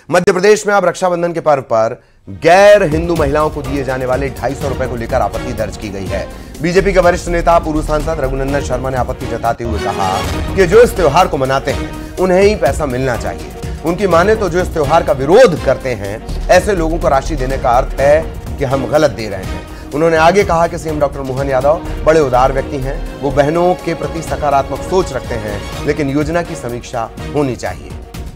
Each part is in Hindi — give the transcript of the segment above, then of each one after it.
मध्य प्रदेश में अब रक्षाबंधन के पर्व पर गैर हिंदू महिलाओं को दिए जाने वाले 250 रुपए को लेकर आपत्ति दर्ज की गई है। बीजेपी के वरिष्ठ नेता पूर्व सांसद रघुनंदन शर्मा ने आपत्ति जताते हुए कहा कि जो इस त्योहार को मनाते हैं उन्हें ही पैसा मिलना चाहिए। उनकी माने तो जो इस त्योहार का विरोध करते हैं ऐसे लोगों को राशि देने का अर्थ है कि हम गलत दे रहे हैं। उन्होंने आगे कहा कि सीएम डॉक्टर मोहन यादव बड़े उदार व्यक्ति हैं, वो बहनों के प्रति सकारात्मक सोच रखते हैं, लेकिन योजना की समीक्षा होनी चाहिए।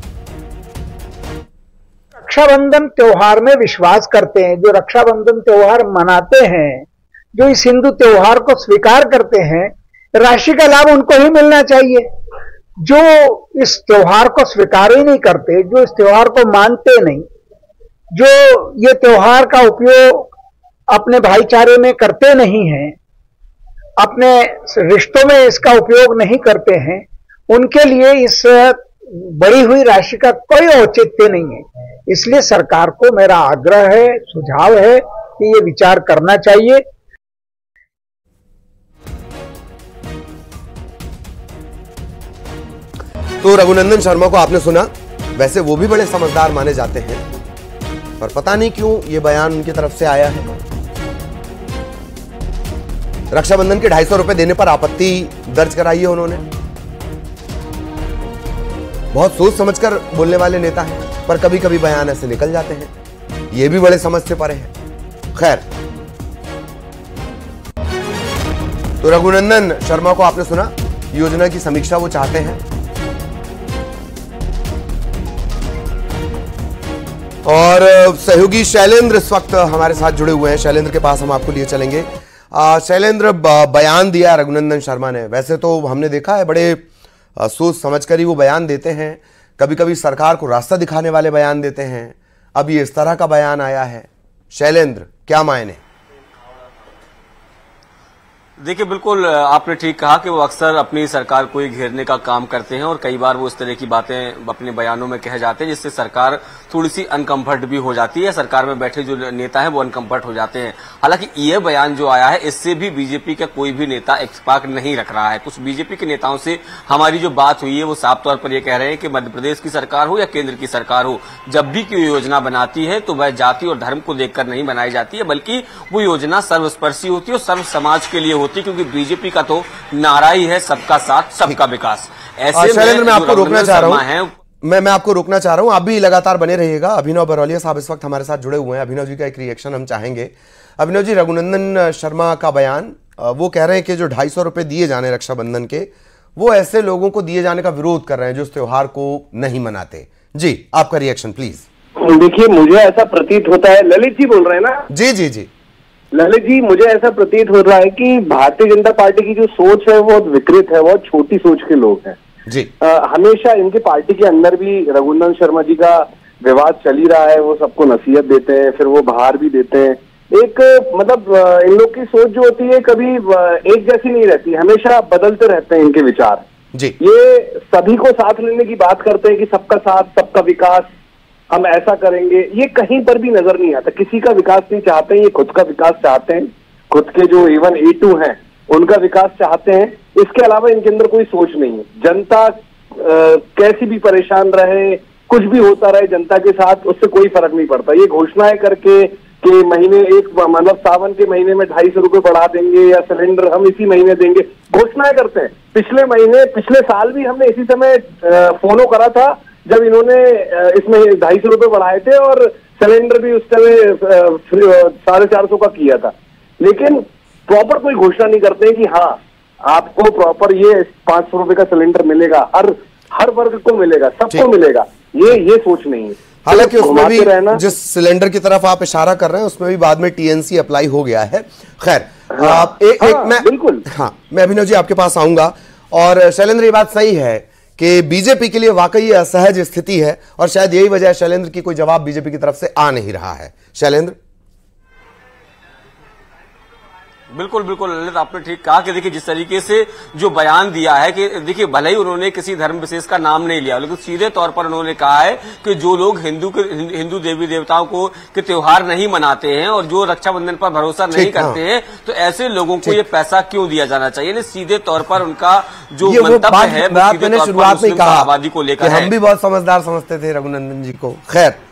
रक्षाबंधन त्योहार में विश्वास करते हैं, जो रक्षाबंधन त्योहार मनाते हैं, जो इस हिंदू त्योहार को स्वीकार करते हैं, राशि का लाभ उनको ही मिलना चाहिए। जो इस त्योहार को स्वीकार ही नहीं करते, जो इस त्योहार को मानते नहीं, जो ये त्योहार का उपयोग अपने भाईचारे में करते नहीं हैं, अपने रिश्तों में इसका उपयोग नहीं करते हैं, उनके लिए इस बढ़ी हुई राशि का कोई औचित्य नहीं है। इसलिए सरकार को मेरा आग्रह है, सुझाव है कि ये विचार करना चाहिए। तो रघुनंदन शर्मा को आपने सुना, वैसे वो भी बड़े समझदार माने जाते हैं, पर पता नहीं क्यों ये बयान उनकी तरफ से आया है। रक्षाबंधन के 250 रुपए देने पर आपत्ति दर्ज कराई है उन्होंने। बहुत सोच समझकर बोलने वाले नेता हैं, पर कभी कभी बयान ऐसे निकल जाते हैं, ये भी बड़े समझ से परे हैं। खैर, तो रघुनंदन शर्मा को आपने सुना, योजना की समीक्षा वो चाहते हैं। और सहयोगी शैलेंद्र इस वक्त हमारे साथ जुड़े हुए हैं। शैलेंद्र के पास हम आपको लिए चलेंगे। शैलेंद्र, बयान दिया रघुनंदन शर्मा ने, वैसे तो हमने देखा है बड़े सोच समझकर ही वो बयान देते हैं, कभी कभी सरकार को रास्ता दिखाने वाले बयान देते हैं। अब ये इस तरह का बयान आया है। शैलेंद्र, क्या मायने? देखिए, बिल्कुल आपने ठीक कहा कि वो अक्सर अपनी सरकार को ही घेरने का काम करते हैं और कई बार वो इस तरह की बातें अपने बयानों में कह जाते हैं जिससे सरकार थोड़ी सी अनकंफर्ट भी हो जाती है। सरकार में बैठे जो नेता हैं वो अनकंफर्ट हो जाते हैं। हालांकि ये बयान जो आया है इससे भी बीजेपी का कोई भी नेता इत्तेफाक नहीं रख रहा है। कुछ बीजेपी के नेताओं से हमारी जो बात हुई है वो साफ तौर पर ये कह रहे हैं कि मध्य प्रदेश की सरकार हो या केंद्र की सरकार हो, जब भी कोई योजना बनाती है तो वह जाति और धर्म को देखकर नहीं बनाई जाती है, बल्कि वो योजना सर्वस्पर्शी होती है और सर्व समाज के लिए होती है, क्योंकि बीजेपी का तो नारा ही है सबका साथ सबका विकास। ऐसे शैलेंद्र, मैं आपको रोकना चाह रहा हूं, मैं आपको रोकना चाह रहा हूं, आप भी लगातार बने रहिएगा। अभिनव बरौलिया साहब इस वक्त हमारे साथ जुड़े हुए हैं। अभिनव जी का एक रिएक्शन हम चाहेंगे। अभिनव जी, रघुनंदन शर्मा का बयान, वो कह रहे हैं कि जो 250 रुपए दिए जाने रक्षाबंधन के, वो ऐसे लोगों को दिए जाने का विरोध कर रहे हैं जो इस त्योहार को नहीं मनाते। जी, आपका रिएक्शन प्लीज। देखिए, मुझे ऐसा प्रतीत होता है, ललित जी बोल रहे हैं ना? जी जी जी ललित जी, मुझे ऐसा प्रतीत हो रहा है कि भारतीय जनता पार्टी की जो सोच है वो बहुत विकृत है, बहुत छोटी सोच के लोग हैं जी। हमेशा इनके पार्टी के अंदर भी रघुनंदन शर्मा जी का विवाद चल ही रहा है। वो सबको नसीहत देते हैं, फिर वो बाहर भी देते हैं। एक मतलब इन लोग की सोच जो होती है कभी एक जैसी नहीं रहती, हमेशा बदलते रहते हैं इनके विचार जी। ये सभी को साथ लेने की बात करते हैं कि सबका साथ सबका विकास, हम ऐसा करेंगे, ये कहीं पर भी नजर नहीं आता। किसी का विकास नहीं चाहते हैं, ये खुद का विकास चाहते हैं, खुद के जो इवन A2 हैं उनका विकास चाहते हैं। इसके अलावा इनके अंदर कोई सोच नहीं है। जनता कैसी भी परेशान रहे, कुछ भी होता रहे जनता के साथ, उससे कोई फर्क नहीं पड़ता। ये घोषणाएं करके कि महीने एक मतलब सावन के महीने में 250 रुपए बढ़ा देंगे या सिलेंडर हम इसी महीने देंगे, घोषणाएं करते हैं। पिछले साल भी हमने इसी समय फॉलो करा था जब इन्होंने इसमें 250 रुपए बढ़ाए थे और सिलेंडर भी उस समय 450 का किया था। लेकिन प्रॉपर कोई घोषणा नहीं करते हैं कि हाँ आपको प्रॉपर ये 500 रुपए का सिलेंडर मिलेगा, हर वर्ग को मिलेगा, सबको मिलेगा। ये सोच नहीं है। हालांकि उसमें भी जिस सिलेंडर की तरफ आप इशारा कर रहे हैं उसमें भी बाद में TNC अप्लाई हो गया है। खैर, मैं अभिनव जी आपके पास आऊंगा। और शैलेंद्र, ये बात सही है कि बीजेपी के लिए वाकई असहज स्थिति है और शायद यही वजह है शैलेंद्र की कोई जवाब बीजेपी की तरफ से आ नहीं रहा है। शैलेंद्र? बिल्कुल बिल्कुल ललित, आपने ठीक कहा कि देखिए जिस तरीके से जो बयान दिया है कि देखिए भले ही उन्होंने किसी धर्म विशेष का नाम नहीं लिया, लेकिन सीधे तौर पर उन्होंने कहा है कि जो लोग हिंदू देवी देवताओं को के त्योहार नहीं मनाते हैं और जो रक्षाबंधन पर भरोसा नहीं करते हैं, तो ऐसे लोगों को ये पैसा क्यों दिया जाना चाहिए। सीधे तौर पर उनका जो मंतव्य है मैंने शुरुआत में कहा आबादी को लेकर हम भी बहुत समझदार समझते थे रघुनंदन जी को। खैर